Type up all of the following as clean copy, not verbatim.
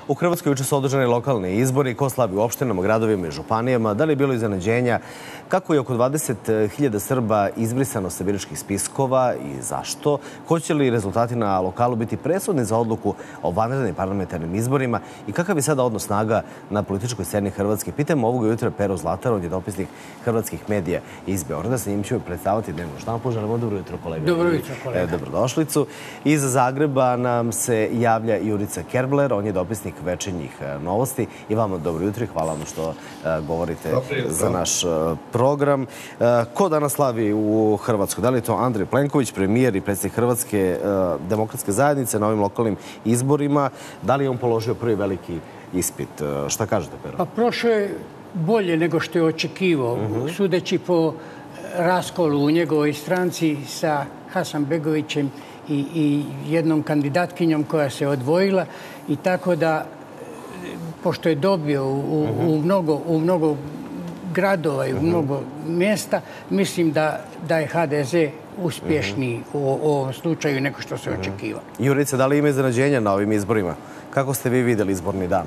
U Hrvatskoj juče su održani lokalni izbori. Ko slavi u opštinama, gradovima i županijama? Da li je bilo iznenađenja? Kako je oko 20.000 Srba izbrisano sa biračkih spiskova i zašto? Hoće li rezultati na lokalu biti presudni za odluku o vanrednim parlamentarnim izborima? I kakav je sada odnos snaga na političkoj sceni Hrvatske? Pitamo ovoga jutra Peru Zlatar, on je dopisnik hrvatskih medija iz Beograda. Sa njim ćemo predstaviti dnevnu štampu. Želimo dobro jutro, kolega. Dobro jutro, kolega. Dobrodošlicu. Iz Zagreba nam se javlja Jurica Kerbler, on je dopisnik Večernjih novosti. I vama dobro jutro i hvala vam što govorite za naš program. Ko danas slavi u Hrvatskoj? Da li je to Andrej Plenković, premijer i predsjednik Hrvatske demokratske zajednice na ovim lokalnim izborima? Da li je on položio prvi veliki ispit? Šta kažete, Pero? Pa prošlo je bolje nego što je očekivao. Sudeći po raskolu u njegovoj stranci sa Hasanbegovićem i jednom kandidatkinjom koja se odvojila, i tako da, pošto je dobio u mnogo gradova i u mnogo mjesta, mislim da je HDZ uspješniji u ovom slučaju nego što se očekivalo. Jurice, da li ima iznenađenja na ovim izborima? Kako ste vi vidjeli izborni dan?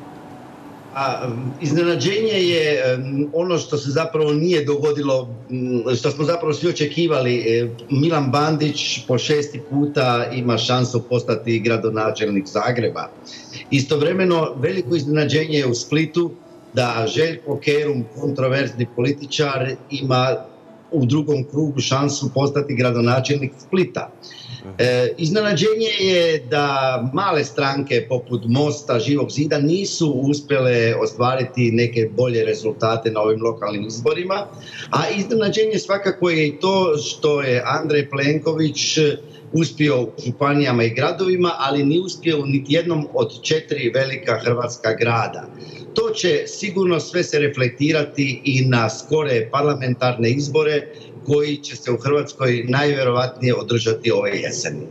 Iznenađenje je ono što se zapravo nije dogodilo, što smo zapravo svi očekivali. Milan Bandić po 6. puta ima šansu postati gradonačelnik Zagreba. Istovremeno veliko iznenađenje je u Splitu da Željko Kerum, kontroverzni političar, ima u drugom krugu šansu postati gradonačelnik Splita. Iznenađenje je da male stranke poput Mosta, Živog zida nisu uspjele ostvariti neke bolje rezultate na ovim lokalnim izborima, a iznenađenje svakako je i to što je Andrej Plenković uspio u županijama i gradovima, ali nije uspio u niti jednom od 4 velika hrvatska grada. To će sigurno sve se reflektirati i na skore parlamentarne izbore koji će se u Hrvatskoj najvjerovatnije održati ove jeseni.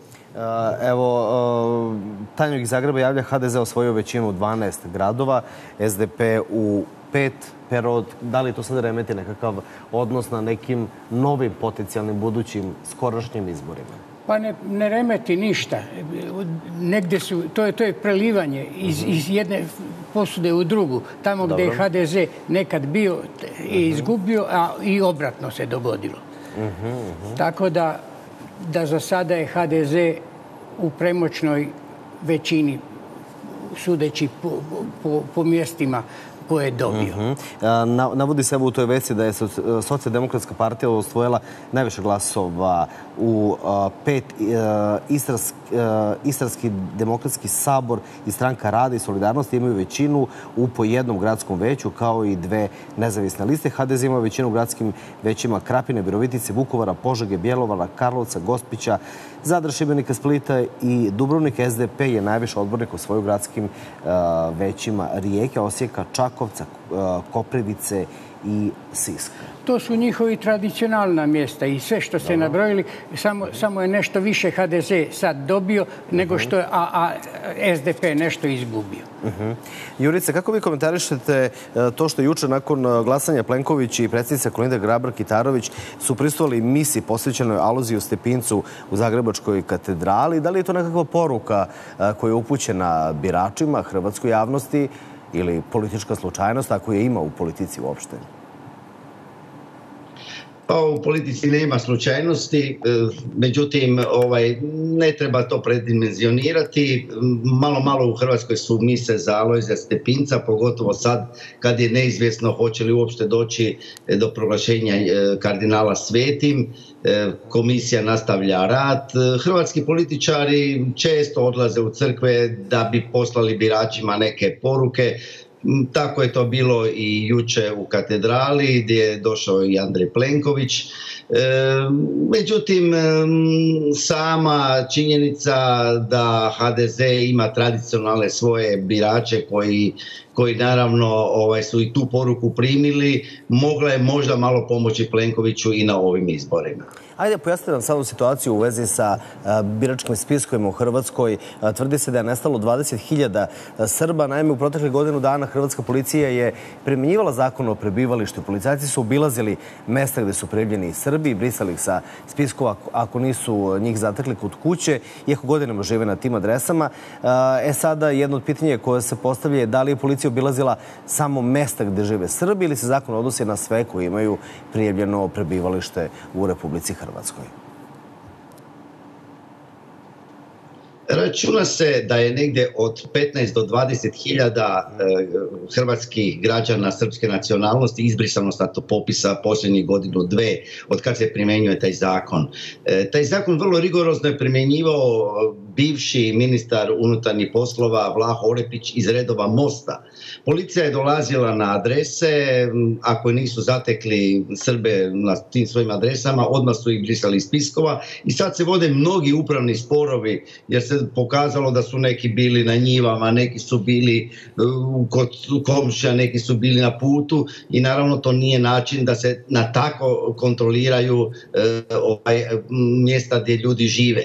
Evo, Tanjug iz Zagreba javlja, HDZ osvojio većinu u 12 gradova, SDP u 5. Pero, da li to sad remeti nekakav odnos na nekim novim potencijalnim budućim skorašnjim izborima? Pa ne remeti ništa. Negdje su, to je prelivanje iz jedne posude u drugu. Tamo gdje je HDZ nekad bio i izgubio, a i obratno se dogodilo. Tako da za sada je HDZ u premoćnoj većini, sudeći po mjestima koje je dobio. Navodi se u toj vesti da je Socijaldemokratska partija osvojila najviše glasova u 5. Istarski demokratski sabor i stranka Rada i solidarnosti imaju većinu u po jednom gradskom veću, kao i 2 nezavisne liste. HDZ ima većinu u gradskim većima Krapine, Virovitice, Vukovara, Požege, Bjelovara, Karlovca, Gospića, Zadra, Šibenika, Splita i Dubrovnik. SDP je najviše odbornik u svojim gradskim većima Rijeke, Osijeka, Čakovca, Koprivice i Siska. To su njihovi tradicionalna mjesta i sve što ste nabrojili, samo je nešto više HDZ sad dobio nego što je SDP nešto izgubio. Jurice, kako vi komentarišete to što juče nakon glasanja Plenković i predsjednica Kolinda Grabar-Kitarović su prisustvovali misiji posvećenoj Alojziju Stepincu u Zagrebačkoj katedrali? Da li je to nekakva poruka koja je upućena biračima, hrvatskoj javnosti ili politička slučajnost, ako je ima u politici uopšte? Pa u politici nema slučajnosti, međutim ne treba to predimenzionirati. Malo u Hrvatskoj su mise za Alojzija Stepinca, pogotovo sad kad je neizvjesno hoće li uopšte doći do proglašenja kardinala svetim. Komisija nastavlja rad. Hrvatski političari često odlaze u crkve da bi poslali biračima neke poruke. Tako je to bilo i juče u katedrali gdje je došao i Andrej Plenković. Međutim, sama činjenica da HDZ ima tradicionalne svoje birače koji naravno su i tu poruku primili, mogla je možda malo pomoći Plenkoviću i na ovim izborima. Ajde, pojasnite nam samo situaciju u vezi sa biračkim spiskovima u Hrvatskoj. Tvrdi se da je nestalo 20.000 Srba. Naime, u proteklih godinu dana hrvatska policija je primjenjivala zakon o prebivalištu. Policajci su obilazili mesta gde su prijavljeni Srbi, brisali ih sa spiskova ako nisu njih zatekli kod kuće, iako godinama žive na tim adresama. Sada jedno od pitanja koje se postavlja je da li je policija obilazila samo mesta gde žive Srbi ili se zakon odnosi na sve koji imaju prijavljeno prebivalište u Republici Hrvatskoj. Računa se da je negdje od 15 do 20.000 hrvatskih građana srpske nacionalnosti izbrisano sa popisa posljednjih godinu, dve, od kad se primjenjuje taj zakon. Taj zakon vrlo rigorozno je primjenjivao bivši ministar unutarnjih poslova Vlaho Orepić iz redova Mosta. Policija je dolazila na adrese, ako nisu zatekli Srbe na tim svojim adresama, odmah su ih brisali iz spiskova i sad se vode mnogi upravni sporovi jer se pokazalo da su neki bili na njivama, neki su bili kod komšija, neki su bili na putu i naravno to nije način da se na tako kontroliraju mjesta gdje ljudi žive.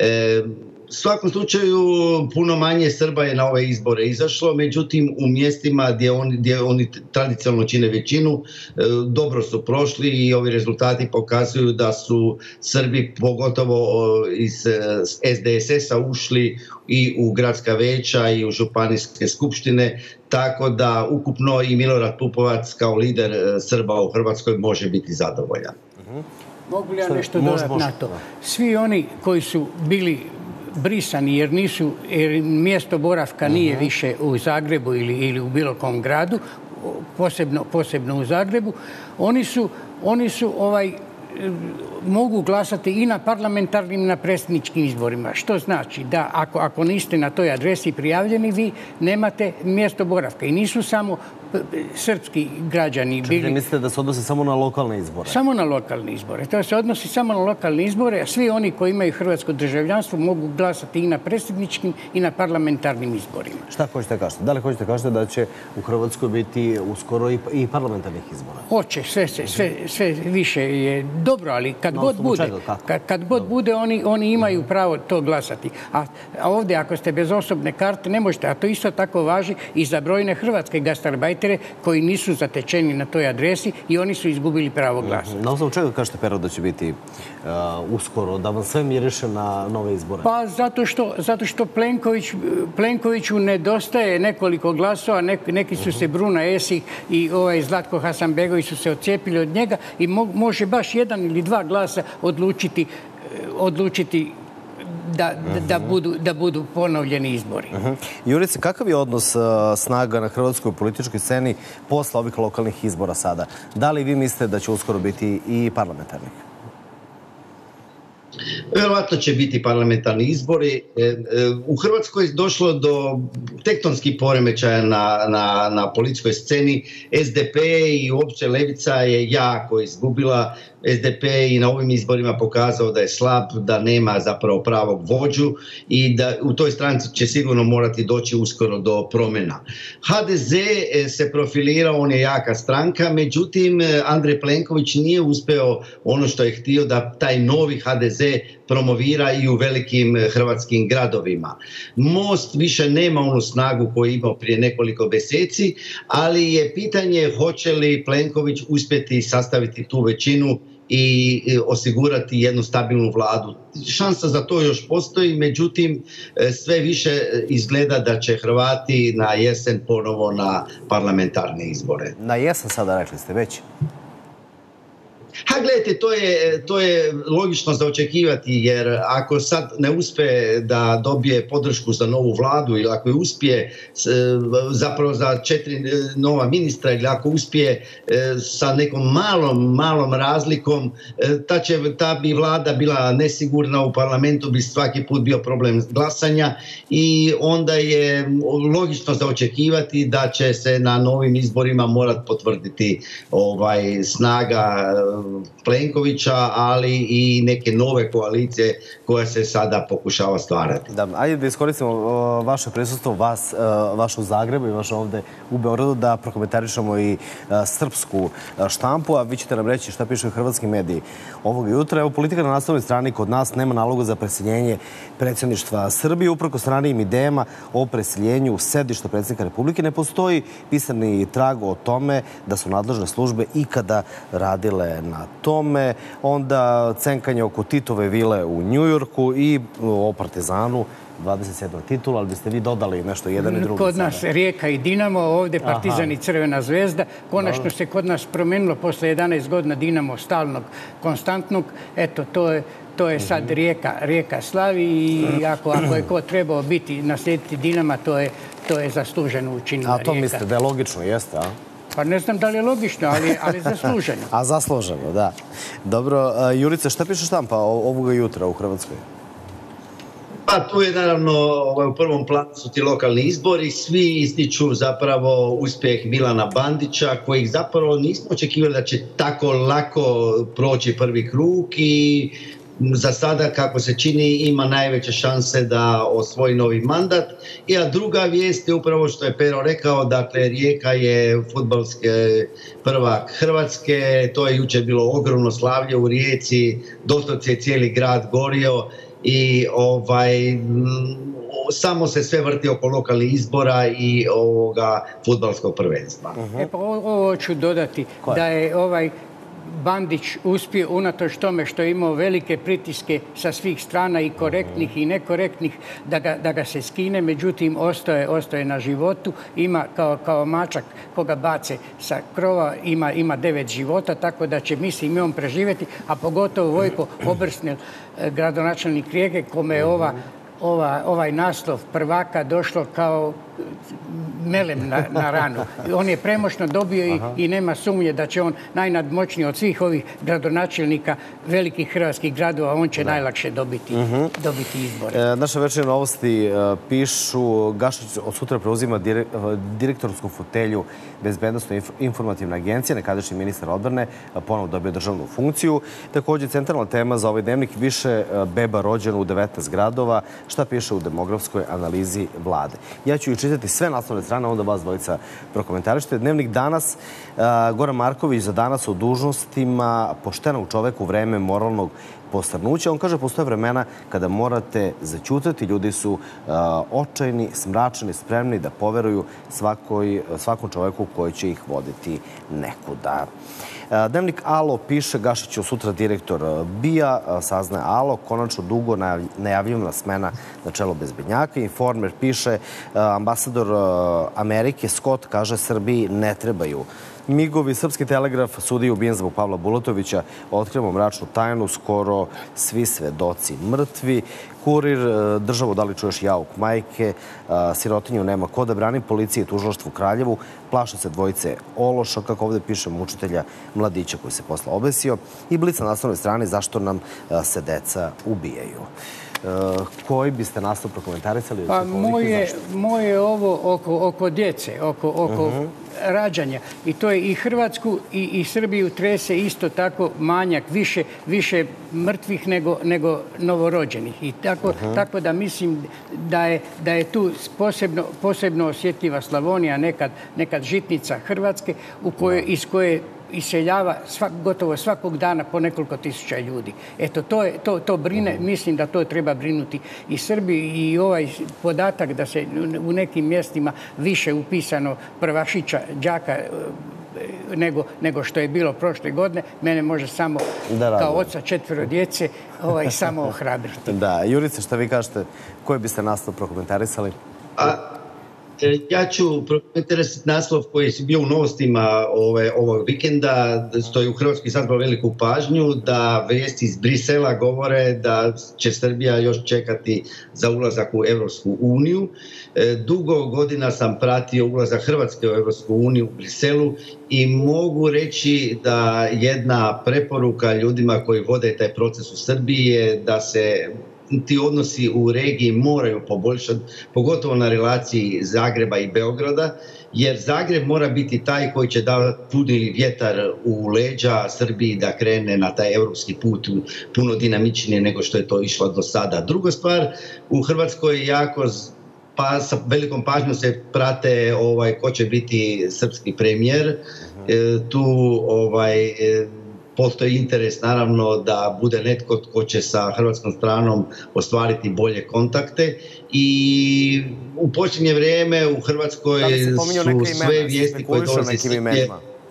U svakom slučaju puno manje Srba je na ove izbore izašlo, međutim u mjestima gdje oni tradicionalno čine većinu dobro su prošli i ovi rezultati pokazuju da su Srbi pogotovo iz SDSS-a ušli i u gradska veća i u županijske skupštine, tako da ukupno i Milorad Pupovac kao lider Srba u Hrvatskoj može biti zadovoljan. Mogu li ja nešto dodati na to? Svi oni koji su bili brisani jer mjesto boravka nije više u Zagrebu ili u bilo kom gradu, posebno u Zagrebu, oni su mogu glasati i na parlamentarnim i na predsjedničkim izborima. Što znači da ako niste na toj adresi prijavljeni, vi nemate mjesto boravka. I nisu samo srpski građani bili... Čekaj, mislite da se odnosi samo na lokalne izbore? Samo na lokalne izbore. To se odnosi samo na lokalne izbore, a svi oni koji imaju hrvatsko državljanstvo mogu glasati i na predsjedničkim i na parlamentarnim izborima. Šta hoćete kažete? Da li hoćete kažete da će u Hrvatskoj biti uskoro i parlamentarnih izbora? Hoće, sve više je dobro, ali kad god bude, oni imaju pravo to glasati. A ovdje, ako ste bez osobne karte, ne možete. A to isto tako važi i za brojne hrvatske gastarbajtere koji nisu zatečeni na toj adresi i oni su izgubili pravo glasa. Na osnovu čega kažete, Pero, da će biti uskoro, da vam sve miriše na nove izbore? Pa zato što Plenkoviću nedostaje nekoliko glasova, neki su se Bruna Esih i Zlatko Hasanbegović su se odcijepili od njega i može baš jedan ili dva glasa odlučiti da budu ponovljeni izbori. Jurice, kakav je odnos snaga na hrvatskoj političkoj sceni posle ovih lokalnih izbora sada? Da li vi mislite da će uskoro biti i parlamentarnih? Vjerojatno će biti parlamentarni izbori. U Hrvatskoj je došlo do tektonskih poremećaja na političkoj sceni. SDP i uopće levica je jako izgubila. SDP i na ovim izborima pokazao da je slab, da nema zapravo pravog vođu i da u toj stranci će sigurno morati doći uskoro do promjena. HDZ se profilirao, on je jaka stranka, međutim Andrej Plenković nije uspeo ono što je htio da taj novi HDZ promovira i u velikim hrvatskim gradovima. Most više nema onu snagu koju je imao prije nekoliko mjeseci, ali je pitanje hoće li Plenković uspjeti sastaviti tu većinu i osigurati jednu stabilnu vladu. Šansa za to još postoji, međutim sve više izgleda da će Hrvati na jesen ponovo na parlamentarne izbore. Na jesen sada rekli ste već? Gledajte, to je logično za očekivati, jer ako sad ne uspije da dobije podršku za novu vladu ili ako uspije zapravo za 4 nova ministra ili ako uspije sa nekom malom razlikom, ta bi vlada bila nesigurna, u parlamentu bi svaki put bio problem glasanja i onda je logično za očekivati da će se na novim izborima morati potvrditi snaga Plenkovića, ali i neke nove koalicije koja se sada pokušava stvarati. Da, ajde da iskoristimo vaše prisustvo, vaš u Zagrebu i vaš ovde u Beogradu, da prokomentarišemo i srpsku štampu, a vi ćete nam reći šta pišu i hrvatski mediji ovog jutra. Evo, Politika na naslovnoj strani kod nas nema naloga za preseljenje predsjedništva Srbije. Uprko stranijim idejama o preseljenju sedišta predsjednika Republike ne postoji pisani trag o tome da su nadležne službe ikada radile na tome. Onda cenkanje oko Titove vile u Njujorku i o Partizanu, 27. titula, ali biste vi dodali nešto jedan i drugi. Kod nas Rijeka i Dinamo, ovdje Partizan i Crvena zvezda. Konačno se kod nas promenilo posle 11 godina Dinamo stalnog, konstantnog. Eto, to je sad Rijeka slavi i ako je ko trebao biti naslijediti Dinama, to je zasluženo učinila Rijeka. A to mislite da je logično, jeste, a? Pa ne znam da li je logično, ali zasluženo. A zasluženo, da. Dobro, Jurice, šta piše štampa ovoga jutra u Hrvatskoj? Pa tu je naravno u prvom planu su ti lokalni izbori, svi ističu zapravo uspjeh Milana Bandića, kojih zapravo nismo očekivali da će tako lako proći prvi krug i za sada, kako se čini, ima najveće šanse da osvoji novi mandat. A druga vijest je upravo što je Pero rekao, dakle Rijeka je fudbalski prvak Hrvatske, to je jučer bilo ogromno slavlje u Rijeci, doslovce je cijeli grad gorio i samo se sve vrti oko lokalnih izbora i ovoga fudbalskog prvenstva. Pa ovo ću dodati, da je Bandić uspio unatoč tome što je imao velike pritiske sa svih strana i korektnih i nekorektnih da ga se skine, međutim ostaje na životu, ima kao mačak koga bace sa krova, ima 9 života, tako da će mislim i on preživjeti, a pogotovo Vojko Obersnel, gradonačelnik Rijeke, kome je ovaj naslov prvaka došlo kao melem na ranu. On je premoćno dobio i nema sumnje da će on najnadmoćniji od svih ovih gradonačelnika velikih hrvatskih gradova, on će najlakše dobiti izbore. Naše večernje novosti pišu Gašić od sutra preuzima direktorsku fotelju Bezbednosno-informativne agencije, nekadašnji ministar odbrane, ponovo dobio državnu funkciju. Također, centralna tema za ovaj dnevnik, više beba rođeno u 19 gradova, šta piše u demografskoj analizi vlade. Ja ću čitati sve naslovne strane, onda vas dvojica prokomentarišite. Dnevnik danas, Goran Marković za danas o dužnostima poštenog čoveka u vreme moralnog posrnuća. On kaže, postoje vremena kada morate zaćutati. Ljudi su očajni, smračeni, spremni da poveruju svakom čoveku koji će ih voditi nekuda. Dnevnik Alo piše, Gašiću sutra direktor BIA, saznaje Alo, konačno dugo najavljivana smena na čelo bezbednjaka. Informer piše, ambasador Amerike Scott kaže Srbiji ne trebaju migovi. Srpski telegraf, sudija ubijen zbog Pavla Bulatovića, otkrivamo mračnu tajnu, skoro svi svedoci mrtvi. Kurir, državu, da li čuješ jauk majke, sirotinju nema ko da brani, policije i tužilaštvo u Kraljevu, plaše se dvojice ološa, kako ovdje piše mučitelja mladića koji se posle obesio, i Blic na naslovnoj strani, zašto nam se deca ubijaju. Koji biste nastav prokomentarisali? Pa moje je ovo oko djece, oko rađanja. I to je i Hrvatsku i Srbiju trese isto tako manjak, više mrtvih nego novorođenih. I tako da mislim da je tu posebno osjetljiva Slavonija, nekad žitnica Hrvatske, iz koje iseljava gotovo svakog dana po nekoliko tisuća ljudi. Eto, to brine, mislim da to treba brinuti i Srbiji, i ovaj podatak da se u nekim mjestima više upisano prvašića, đaka nego što je bilo prošle godine, mene može samo kao oca 4 djece samo ohrabriti. Da, Jurice, šta vi kažete, koji biste naslov prokomentarisali? Ja ću prokomentarisati naslov koji je bio u novostima ovog vikenda, stoji u Hrvatskoj sabrao veliku pažnju, da vijesti iz Brisela govore da će Srbija još čekati za ulazak u Europsku uniju. Dugo godina sam pratio ulazak Hrvatske u Europsku uniju u Briselu i mogu reći da jedna preporuka ljudima koji vode taj proces u Srbiji je da se ti odnosi u regiji moraju poboljšati, pogotovo na relaciji Zagreba i Beograda, jer Zagreb mora biti taj koji će dati puni vjetar u leđa Srbiji da krene na taj europski put puno dinamičnije nego što je to išlo do sada. Druga stvar, u Hrvatskoj jako pa sa velikom pažnjom se prate ko će biti srpski premijer. Tu postoji interes naravno da bude netko tko će sa hrvatskom stranom ostvariti bolje kontakte i u posljednje vrijeme u Hrvatskoj su sve vijesti koje dolaze iz Srbije.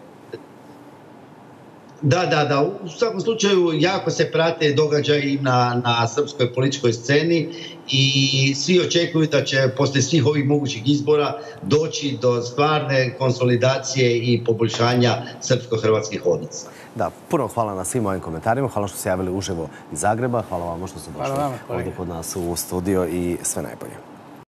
Da. U svakom slučaju jako se prate događaji na srpskoj političkoj sceni i svi očekuju da će poslije svih ovih mogućih izbora doći do stvarne konsolidacije i poboljšanja srpsko-hrvatskih odnosa. Da, puno hvala na svim ovim komentarima, hvala što ste javili uživo iz Zagreba, hvala vam što ste došli ovdje kod nas u studio i sve najbolje.